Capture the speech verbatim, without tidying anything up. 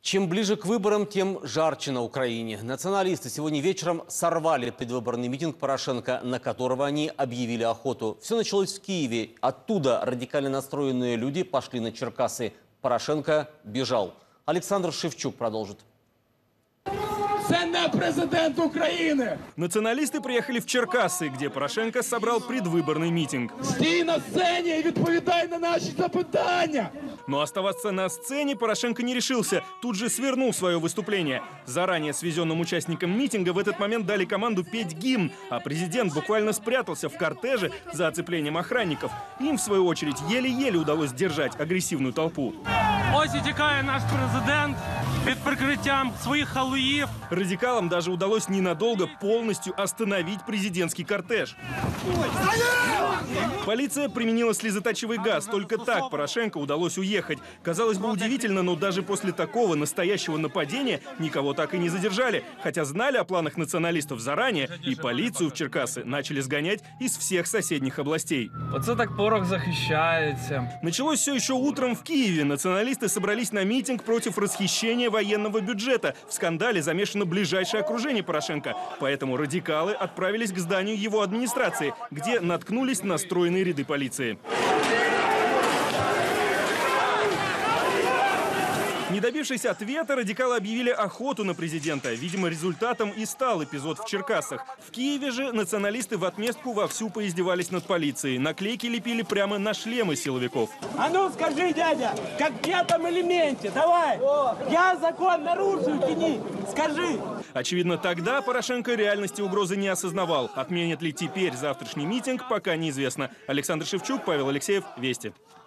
Чем ближе к выборам, тем жарче на Украине. Националисты сегодня вечером сорвали предвыборный митинг Порошенко, на которого они объявили охоту. Все началось в Киеве. Оттуда радикально настроенные люди пошли на Черкассы. Порошенко бежал. Александр Шевчук продолжит. Це не президент України! Националисты приехали в Черкассы, где Порошенко собрал предвыборный митинг. Стій на сцені і відповідай на наші запитання! Но оставаться на сцене Порошенко не решился. Тут же свернул свое выступление. Заранее свезенным участникам митинга в этот момент дали команду петь гимн, а президент буквально спрятался в кортеже за оцеплением охранников. Им, в свою очередь, еле-еле удалось сдержать агрессивную толпу. Ось і тікає наш президент під прикриттям своїх халуїв. Радикалам даже удалось ненадолго полностью остановить президентский кортеж. Полиция применила слезоточивый газ. Только так Порошенко удалось уехать. Казалось бы, удивительно, но даже после такого настоящего нападения никого так и не задержали. Хотя знали о планах националистов заранее, и полицию в Черкассы начали сгонять из всех соседних областей. Оце так порох захищається. Началось все еще утром в Киеве. Националисты собрались на митинг против расхищения военного бюджета. В скандале замешано ближайшее окружение Порошенко. Поэтому радикалы отправились к зданию его администрации, где наткнулись на стройные ряды полиции. Не добившись ответа, радикалы объявили охоту на президента. Видимо, результатом и стал эпизод в Черкассах. В Киеве же националисты в отместку вовсю поиздевались над полицией. Наклейки лепили прямо на шлемы силовиков. А ну скажи, дядя, как в пятом элементе, давай! Я закон нарушил, тяни, скажи! Очевидно, тогда Порошенко реальности угрозы не осознавал. Отменят ли теперь завтрашний митинг, пока неизвестно. Александр Шевчук, Павел Алексеев, Вести.